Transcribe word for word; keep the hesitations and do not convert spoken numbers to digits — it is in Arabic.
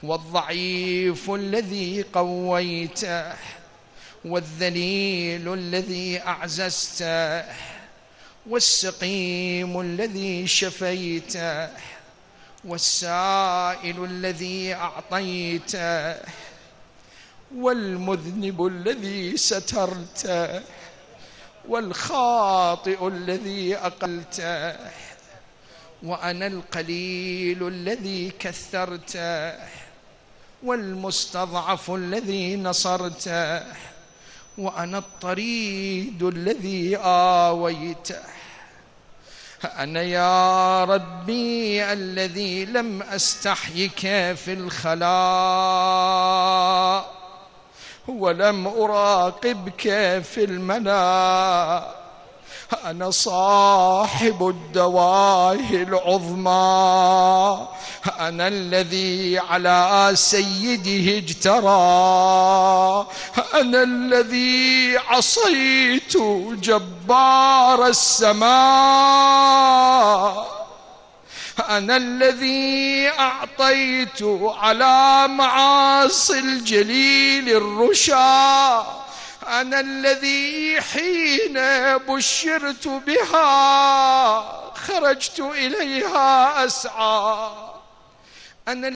والضعيف الذي قويته، والذليل الذي أعززته، والسقيم الذي شفيته، والسائل الذي أعطيته، والمذنب الذي سترته، والخاطئ الذي أقلته، وأنا القليل الذي كثرته، والمستضعف الذي نصرته، وأنا الطريد الذي آويته. أنا يا ربي الذي لم أستحيك في الخلاء، ولم أراقبك في المنام. أنا صاحب الدواهي العظمى، أنا الذي على سيده اجترى، أنا الذي عصيت جبار السماء، أنا الذي أعطيت على معاصي الجليل الرشا، أنا الذي حين بشرت بها خرجت إليها أسعى، أنا